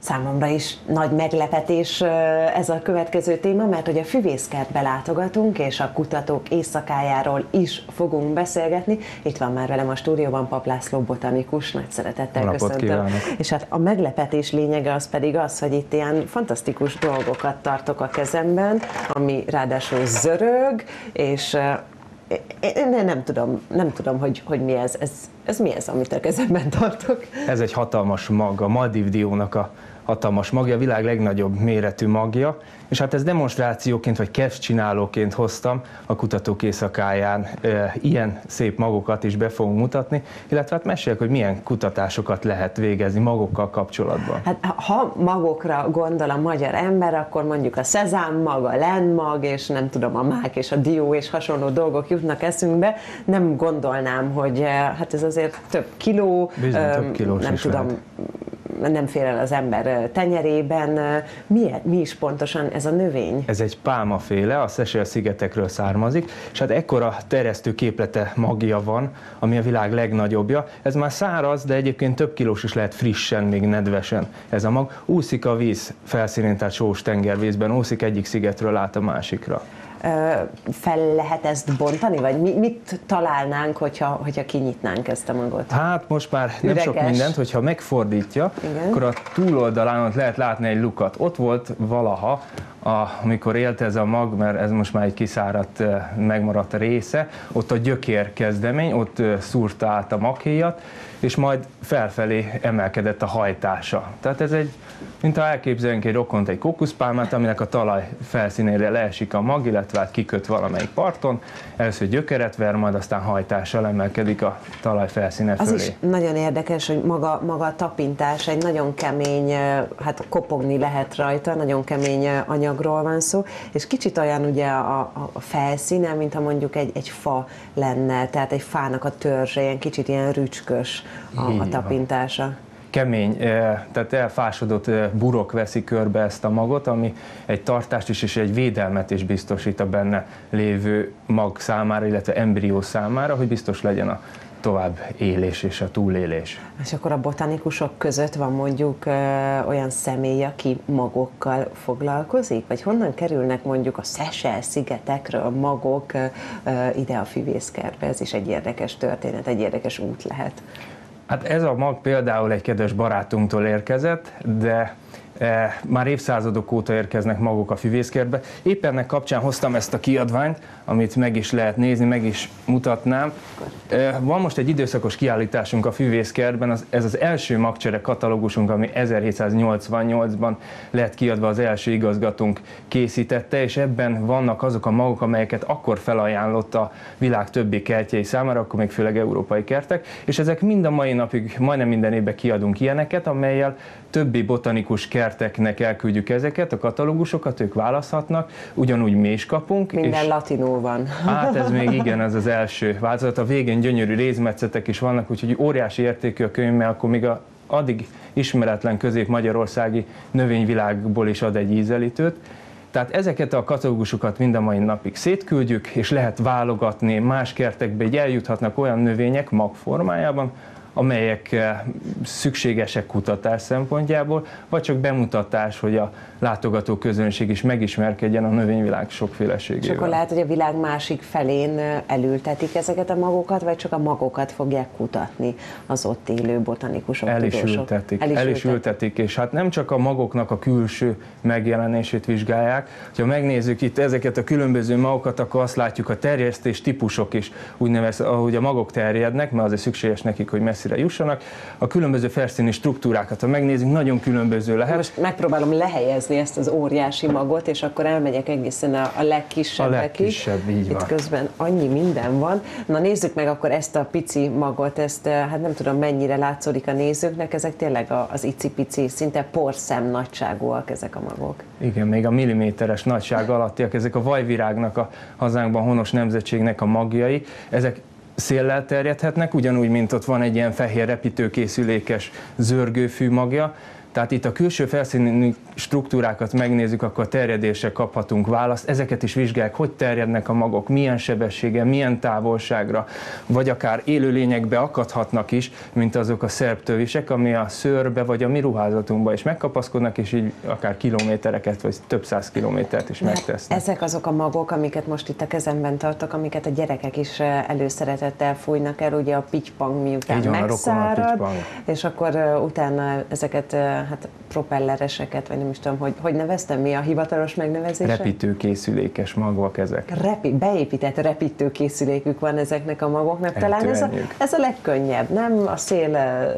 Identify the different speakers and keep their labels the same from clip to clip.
Speaker 1: Számomra is nagy meglepetés ez a következő téma, mert hogy a füvészkertbe látogatunk, és a kutatók éjszakájáról is fogunk beszélgetni. Itt van már velem a stúdióban Papp László botanikus, nagy szeretettel köszöntöm. És hát a meglepetés lényege az pedig az, hogy itt ilyen fantasztikus dolgokat tartok a kezemben, ami ráadásul zörög, és én nem tudom, hogy mi ez. Ez mi ez, amit a kezemben tartok?
Speaker 2: Ez egy hatalmas mag, a Maldív-diónak a hatalmas magja, a világ legnagyobb méretű magja, és hát ez demonstrációként vagy kedvcsinálóként hoztam a kutatók éjszakáján, ilyen szép magokat is be fogunk mutatni, illetve hát meséljek, hogy milyen kutatásokat lehet végezni magokkal kapcsolatban.
Speaker 1: Hát ha magokra gondol a magyar ember, akkor mondjuk a szezámmag, a lenmag, és nem tudom, a mák és a dió és hasonló dolgok jutnak eszünkbe. Nem gondolnám, hogy hát ez azért több kiló,
Speaker 2: bizony, több kilós
Speaker 1: nem
Speaker 2: is
Speaker 1: tudom,
Speaker 2: lehet.
Speaker 1: Nem fér el az ember tenyerében. Mi is pontosan ez a növény?
Speaker 2: Ez egy pálmaféle, a Seychelle-szigetekről származik, és hát ekkora terjesztő képlete magja van, ami a világ legnagyobbja. Ez már száraz, de egyébként több kilós is lehet frissen, még nedvesen ez a mag. Úszik a víz felszínén, tehát sós tengervízben, úszik egyik szigetről át a másikra.
Speaker 1: Fel lehet ezt bontani, vagy mit találnánk, hogyha kinyitnánk ezt a magot?
Speaker 2: Hát most már nem
Speaker 1: üreges.
Speaker 2: sok mindent, hogyha megfordítja, igen, akkor a túloldalán ott lehet látni egy lukat. Ott volt valaha, amikor élt ez a mag, mert ez most már egy kiszáradt, megmaradt része, ott a gyökér kezdemény, ott szúrta át a maghéjat, és majd felfelé emelkedett a hajtása. Tehát ez egy, mintha elképzelünk egy rokont, egy kókuszpálmát, aminek a talaj felszínére leesik a mag, illetve hát kiköt valamelyik parton, először gyökeret ver, majd aztán hajtással emelkedik a talaj felszíne fölé.
Speaker 1: Az is nagyon érdekes, hogy maga a tapintás egy nagyon kemény, hát kopogni lehet rajta, nagyon kemény anyagról van szó, és kicsit olyan ugye a felszíne, mintha mondjuk egy fa lenne, tehát egy fának a törzse, ilyen kicsit ilyen rücskös a tapintása.
Speaker 2: Kemény, tehát elfásodott burok veszi körbe ezt a magot, ami egy tartást is és egy védelmet is biztosít a benne lévő mag számára, illetve embrió számára, hogy biztos legyen a tovább élés és a túlélés.
Speaker 1: És akkor a botanikusok között van mondjuk olyan személy, aki magokkal foglalkozik? Vagy honnan kerülnek mondjuk a Seychelle-szigetekről magok ide a füvészkertbe? Ez is egy érdekes történet, egy érdekes út lehet.
Speaker 2: Hát ez a mag például egy kedves barátunktól érkezett, de már évszázadok óta érkeznek magok a füvészkertbe. Éppen ennek kapcsán hoztam ezt a kiadványt, amit meg is lehet nézni, meg is mutatnám. Van most egy időszakos kiállításunk a füvészkertben, ez az első magcsere katalógusunk, ami 1788-ban lett kiadva, az első igazgatónk készítette, és ebben vannak azok a magok, amelyeket akkor felajánlott a világ többi kertjei számára, akkor még főleg európai kertek, és ezek mind a mai napig, majdnem minden évben kiadunk ilyeneket, amellyel többi botanikus kerteknek elküldjük ezeket, a katalógusokat, ők választhatnak, ugyanúgy mi is kapunk.
Speaker 1: Minden latinul van.
Speaker 2: Hát ez még igen, ez az első változat. A végén gyönyörű rézmetszetek is vannak, úgyhogy óriási értékű a könyv, mert akkor még addig ismeretlen közép-magyarországi növényvilágból is ad egy ízelítőt. Tehát ezeket a katalógusokat mind a mai napig szétküldjük, és lehet válogatni más kertekbe, így eljuthatnak olyan növények mag formájában, amelyek szükségesek kutatás szempontjából, vagy csak bemutatás, hogy a látogató közönség is megismerkedjen a növényvilág sokféleségével.
Speaker 1: És akkor lehet, hogy a világ másik felén elültetik ezeket a magokat, vagy csak a magokat fogják kutatni az ott élő botanikusok, tudósok?
Speaker 2: El is ültetik, és hát nem csak a magoknak a külső megjelenését vizsgálják. Ha megnézzük itt ezeket a különböző magokat, akkor azt látjuk, a terjesztés típusok is úgynevezett, ahogy a magok terjednek, mert azért szükséges nekik, hogy messzire jussanak. A különböző felszíni struktúrákat, ha megnézzük, nagyon különböző lehet.
Speaker 1: Most megpróbálom lehelyezni ezt az óriási magot, és akkor elmegyek egészen a legkisebbekig.
Speaker 2: A legkisebb, így van.
Speaker 1: Itt közben annyi minden van. Na nézzük meg akkor ezt a pici magot, ezt hát nem tudom mennyire látszódik a nézőknek, ezek tényleg az icipici, szinte porszem nagyságúak ezek a magok.
Speaker 2: Igen, még a milliméteres nagyság alattiak, ezek a vajvirágnak, a hazánkban honos nemzetségnek a magjai, ezek széllel terjedhetnek, ugyanúgy, mint ott van egy ilyen fehér repítőkészülékes zörgőfű magja, Tehát itt a külső felszíni struktúrákat megnézzük, akkor a terjedésre kaphatunk választ. Ezeket is vizsgálják, hogy terjednek a magok, milyen sebességgel, milyen távolságra, vagy akár élőlényekbe akadhatnak is, mint azok a szerptövisek, ami a szőrbe vagy a mi ruházatunkba is megkapaszkodnak, és így akár kilométereket, vagy több száz kilométert is megtesznek.
Speaker 1: Ezek azok a magok, amiket most itt a kezemben tartok, amiket a gyerekek is előszeretettel fújnak el, ugye a pittypang miután megszárad, és akkor utána ezeket hát propellereseket, vagy nem is tudom, hogy neveztem, mi a hivatalos megnevezése?
Speaker 2: Repítőkészülékes magvak ezek.
Speaker 1: Beépített repítőkészülékük van ezeknek a magoknak. Talán ez a legkönnyebb, nem? A szél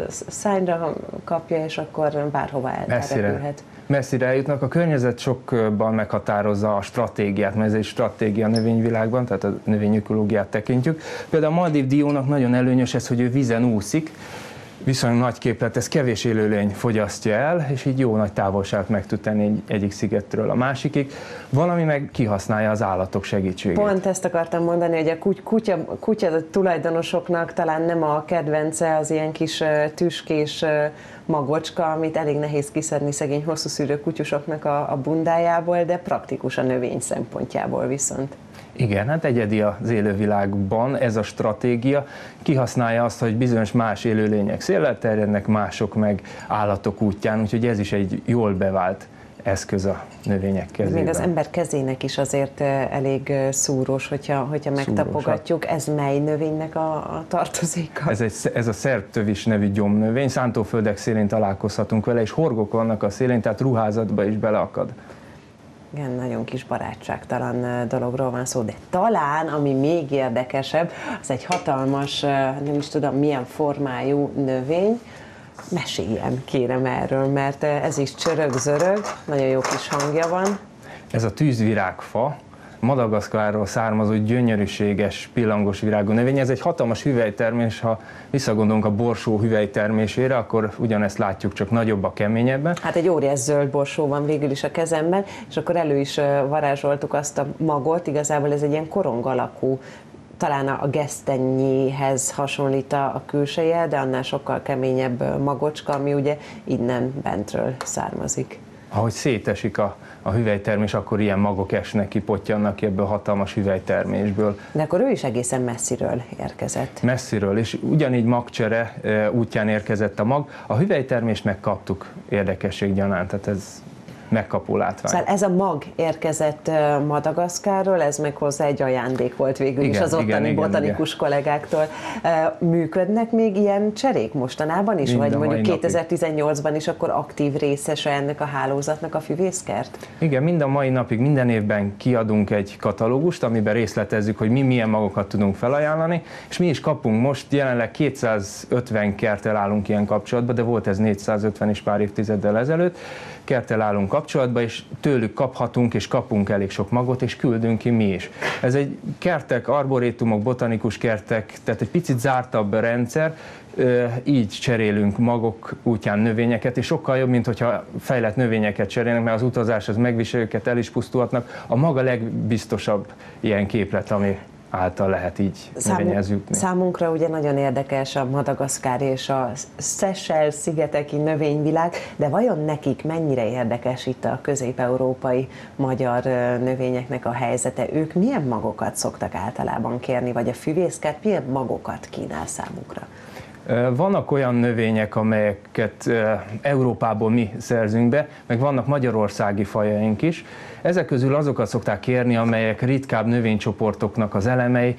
Speaker 1: szányra kapja, és akkor bárhova elrepülhet.
Speaker 2: Messzire eljutnak. A környezet sokban meghatározza a stratégiát, mert ez egy stratégia a növényvilágban, tehát a növényökológiát tekintjük. Például a Maldív diónak nagyon előnyös ez, hogy ő vízen úszik, viszonylag nagy képlet, ez kevés élőlény fogyasztja el, és így jó nagy távolságot meg tud tenni egyik szigetről a másikig. Valami meg kihasználja az állatok segítségét.
Speaker 1: Pont ezt akartam mondani, hogy a kutya tulajdonosoknak talán nem a kedvence az ilyen kis tüskés magocska, amit elég nehéz kiszedni szegény hosszú szűrő kutyusoknak a bundájából, de praktikus a növény szempontjából viszont.
Speaker 2: Igen, hát egyedi az élővilágban ez a stratégia. Kihasználja azt, hogy bizonyos más élőlények széllel terjednek, mások meg állatok útján, úgyhogy ez is egy jól bevált eszköz a növények kezében.
Speaker 1: Még az ember kezének is azért elég szúrós, hogyha megtapogatjuk. Ez mely növénynek a tartozéka?
Speaker 2: Ez a szerptövis nevű gyomnövény, szántóföldek szélén találkozhatunk vele, és horgok vannak a szélén, tehát ruházatba is beleakad.
Speaker 1: Igen, nagyon kis barátságtalan dologról van szó, de talán, ami még érdekesebb, az egy hatalmas, nem is tudom milyen formájú növény. Meséljem kérem erről, mert ez is csörög-zörög, nagyon jó kis hangja van.
Speaker 2: Ez a tűzvirágfa, Madagaszkárról származó gyönyörűséges, pillangos virágú növény. Ez egy hatalmas hüvelytermés, ha visszagondolunk a borsó hüvelytermésére, akkor ugyanezt látjuk, csak nagyobb a keményebben. Hát
Speaker 1: egy óriás zöld borsó van végül is a kezemben, és akkor elő is varázsoltuk azt a magot, igazából ez egy ilyen korong alakú, talán a gesztenyéhez hasonlít a külseje, de annál sokkal keményebb magocska, ami ugye innen bentről származik.
Speaker 2: Ahogy szétesik a hüvelytermés, akkor ilyen magok esnek ki, pottyannak ki ebből a hatalmas hüvelytermésből.
Speaker 1: De akkor ő is egészen messziről érkezett.
Speaker 2: Messziről, és ugyanígy magcsere útján érkezett a mag. A hüvelytermést megkaptuk érdekességgyanánt, tehát ez megkapó látvány.
Speaker 1: Szóval ez a mag érkezett Madagaszkárról, ez meg hozzá egy ajándék volt végül is az ottani botanikus kollégáktól. Működnek még ilyen cserék mostanában is, vagy mondjuk 2018-ban is akkor aktív részese ennek a hálózatnak a füvészkert?
Speaker 2: Igen, mind a mai napig, minden évben kiadunk egy katalógust, amiben részletezzük, hogy mi milyen magokat tudunk felajánlani, és mi is kapunk most, jelenleg 250 kerttel állunk ilyen kapcsolatban, de volt ez 450 is pár évtizeddel ezelőtt, kerttel állunk kapcsolatban, és tőlük kaphatunk, és kapunk elég sok magot, és küldünk ki mi is. Ez egy kertek, arborétumok, botanikus kertek, tehát egy picit zártabb rendszer, így cserélünk magok útján növényeket, és sokkal jobb, mint hogyha fejlett növényeket cserélnek, mert az utazás az megvisel őket, el is pusztulhatnak. A maga legbiztosabb ilyen képlet, ami által lehet így növényhez jutni.
Speaker 1: Számunkra ugye nagyon érdekes a madagaszkári és a Seychelles-szigeteki növényvilág, de vajon nekik mennyire érdekes itt a közép-európai magyar növényeknek a helyzete? Ők milyen magokat szoktak általában kérni, vagy a füvészkert milyen magokat kínál számukra?
Speaker 2: Vannak olyan növények, amelyeket Európából mi szerzünk be, meg vannak magyarországi fajaink is. Ezek közül azokat szokták kérni, amelyek ritkább növénycsoportoknak az elemei,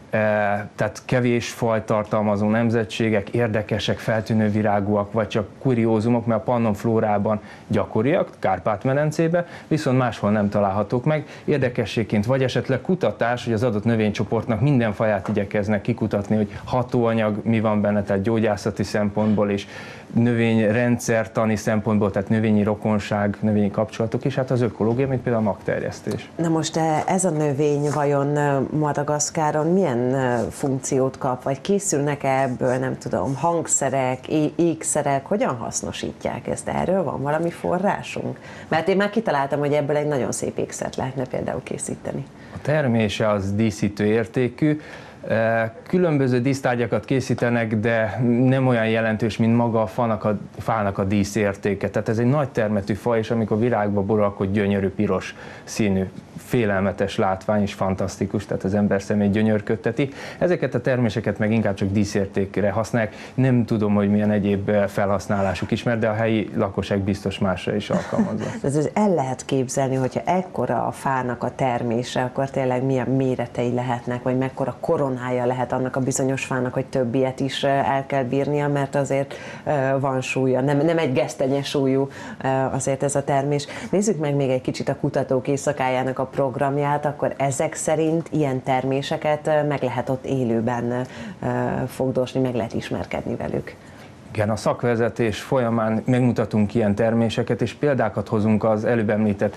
Speaker 2: tehát kevés fajt tartalmazó nemzetségek, érdekesek, feltűnő virágúak, vagy csak kuriózumok, mert a pannonflórában gyakoriak, Kárpát-medencében, viszont máshol nem találhatók meg. Érdekességként vagy esetleg kutatás, hogy az adott növénycsoportnak minden faját igyekeznek kikutatni, hogy hatóanyag mi van benne, tehát gyógyászati szempontból is, növényrendszertani szempontból, tehát növényi rokonság, növényi kapcsolatok, és hát az ökológia, mint például a magterjesztés.
Speaker 1: Na most ez a növény vajon Madagaszkáron milyen funkciót kap, vagy készülnek ebből, nem tudom, hangszerek, ékszerek, hogyan hasznosítják ezt? Erről van valami forrásunk? Mert én már kitaláltam, hogy ebből egy nagyon szép ékszert lehetne például készíteni.
Speaker 2: A termése az díszítő értékű, Különböző dísztárgyakat készítenek, de nem olyan jelentős, mint maga a fának a díszértéke. Tehát ez egy nagy termetű fa, és amikor virágba borul, akkor gyönyörű piros színű, félelmetes látvány, és fantasztikus, tehát az ember szemét gyönyörködteti. Ezeket a terméseket meg inkább csak díszértékre használják. Nem tudom, hogy milyen egyéb felhasználásuk ismer, de a helyi lakosság biztos másra is alkalmazza.
Speaker 1: Ez el lehet képzelni, hogyha ekkora a fának a termése, akkor tényleg milyen méretei lehetnek, vagy mekkora koronája lehet annak a bizonyos fának, hogy több ilyet is el kell bírnia, mert azért van súlya, nem egy gesztenye súlyú azért ez a termés. Nézzük meg még egy kicsit a Kutatók Éjszakájának a programját, akkor ezek szerint ilyen terméseket meg lehet ott élőben fogdosni, meg lehet ismerkedni velük.
Speaker 2: Igen, a szakvezetés folyamán megmutatunk ilyen terméseket, és példákat hozunk az előbb említett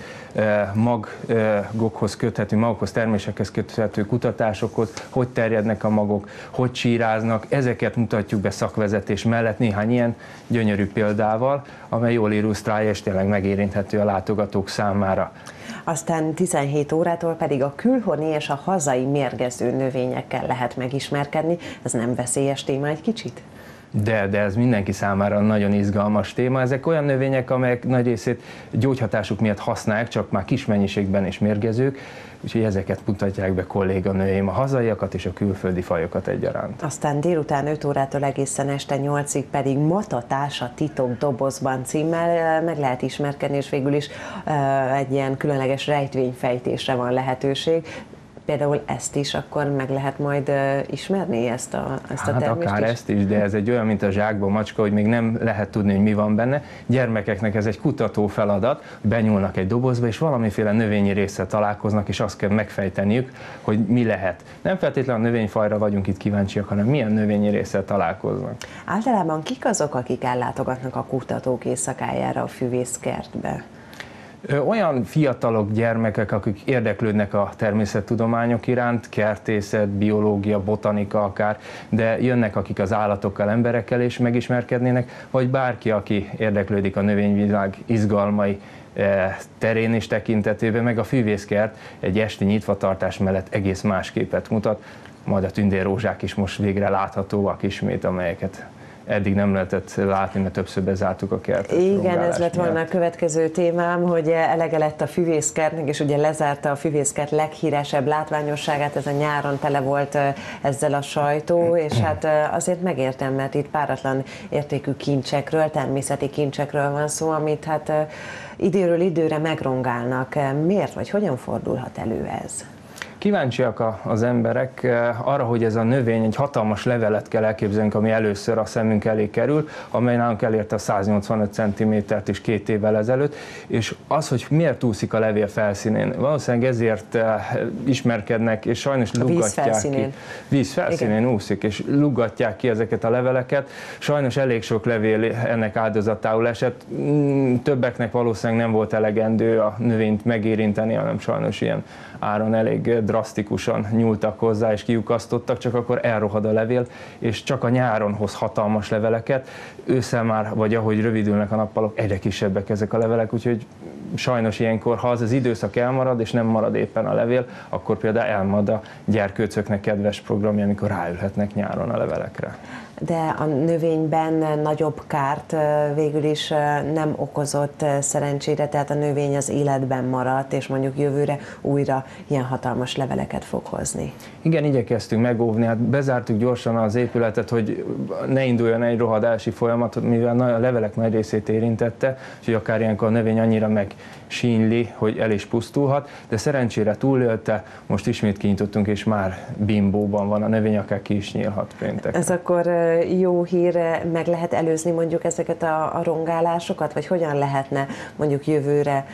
Speaker 2: magokhoz köthető, magokhoz, termésekhez köthető kutatásokhoz, hogy terjednek a magok, hogy csíráznak, ezeket mutatjuk be szakvezetés mellett néhány ilyen gyönyörű példával, amely jól illusztrálja és tényleg megérinthető a látogatók számára.
Speaker 1: Aztán 17 órától pedig a külhoni és a hazai mérgező növényekkel lehet megismerkedni. Ez nem veszélyes téma egy kicsit?
Speaker 2: De ez mindenki számára nagyon izgalmas téma. Ezek olyan növények, amelyek nagy részét gyógyhatásuk miatt használják, csak már kis mennyiségben és mérgezők, úgyhogy ezeket mutatják be kolléganőim, a hazaiakat és a külföldi fajokat egyaránt.
Speaker 1: Aztán délután 5 órától egészen este 8-ig pedig Matatás a titok dobozban címmel meg lehet ismerkedni, és végül is egy ilyen különleges rejtvényfejtésre van lehetőség. Például ezt is akkor meg lehet majd ismerni, ezt a termést
Speaker 2: akár
Speaker 1: is?
Speaker 2: ezt is, de ez egy olyan, mint a zsákba macska, hogy még nem lehet tudni, hogy mi van benne. Gyermekeknek ez egy kutató feladat, benyúlnak egy dobozba, és valamiféle növényi résszel találkoznak, és azt kell megfejteniük, hogy mi lehet. Nem feltétlenül a növényfajra vagyunk itt kíváncsiak, hanem milyen növényi résszel találkoznak.
Speaker 1: Általában kik azok, akik ellátogatnak a Kutatók Éjszakájára a füvészkertbe?
Speaker 2: Olyan fiatalok, gyermekek, akik érdeklődnek a természettudományok iránt, kertészet, biológia, botanika akár, de jönnek, akik az állatokkal, emberekkel is megismerkednének, vagy bárki, aki érdeklődik a növényvilág izgalmai terén és tekintetében, meg a füvészkert egy esti nyitvatartás mellett egész más képet mutat, majd a tündérrózsák is most végre láthatóak ismét, amelyeket eddig nem lehetett látni, mert többször bezártuk a kertet.
Speaker 1: Igen, ez lett volna a következő témám, hogy elege lett a füvészkertnek, és ugye lezárta a füvészkert leghíresebb látványosságát, ez a nyáron tele volt ezzel a sajtó, és hát azért megértem, mert itt páratlan értékű kincsekről, természeti kincsekről van szó, amit hát időről időre megrongálnak. Miért, vagy hogyan fordulhat elő ez?
Speaker 2: Kíváncsiak az emberek arra, hogy ez a növény egy hatalmas levelet kell elképzelnünk, ami először a szemünk elé kerül, amely nálunk elérte a 185 cm-t is 2 évvel ezelőtt, és az, hogy miért úszik a levél felszínén, valószínűleg ezért ismerkednek, és sajnos luggatják ki. Víz felszínén úszik, és luggatják ki ezeket a leveleket. Sajnos elég sok levél ennek áldozatául esett. Többeknek valószínűleg nem volt elegendő a növényt megérinteni, hanem sajnos ilyen áron elég drasztikusan nyúltak hozzá és kiukasztottak, csak akkor elrohad a levél, és csak a nyáron hoz hatalmas leveleket. Ősszel már, vagy ahogy rövidülnek a nappalok, egyre kisebbek ezek a levelek, úgyhogy sajnos ilyenkor, ha az időszak elmarad, és nem marad éppen a levél, akkor például elmarad a gyerkőcöknek kedves programja, amikor ráülhetnek nyáron a levelekre.
Speaker 1: De a növényben nagyobb kárt végül is nem okozott szerencsére, tehát a növény az életben maradt, és mondjuk jövőre újra ilyen hatalmas leveleket fog hozni.
Speaker 2: Igen, igyekeztünk megóvni, hát bezártuk gyorsan az épületet, hogy ne induljon egy rohadási folyamat, mivel a levelek nagy részét érintette, úgyhogy akár ilyenkor a növény annyira megsínyli, hogy el is pusztulhat, de szerencsére túlélte, most ismét kinyitottunk, és már bimbóban van a növény, akár ki is nyílhat pénteken.
Speaker 1: Ez akkor jó hír, meg lehet előzni mondjuk ezeket a rongálásokat, vagy hogyan lehetne mondjuk jövőre,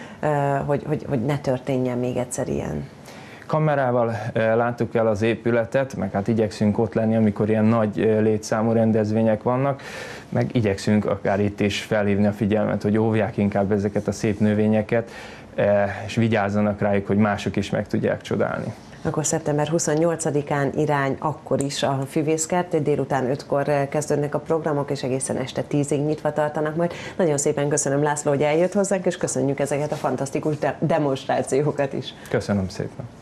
Speaker 1: hogy ne történjen még egyszer ilyen?
Speaker 2: Kamerával láttuk el az épületet, meg hát igyekszünk ott lenni, amikor ilyen nagy létszámú rendezvények vannak, meg igyekszünk akár itt is felhívni a figyelmet, hogy óvják inkább ezeket a szép növényeket, és vigyázzanak rájuk, hogy mások is meg tudják csodálni.
Speaker 1: Akkor szeptember 28-án irány akkor is a füvészkert, délután 5-kor kezdődnek a programok, és egészen este 10-ig nyitva tartanak majd. Nagyon szépen köszönöm, László, hogy eljött hozzánk, és köszönjük ezeket a fantasztikus demonstrációkat is.
Speaker 2: Köszönöm szépen.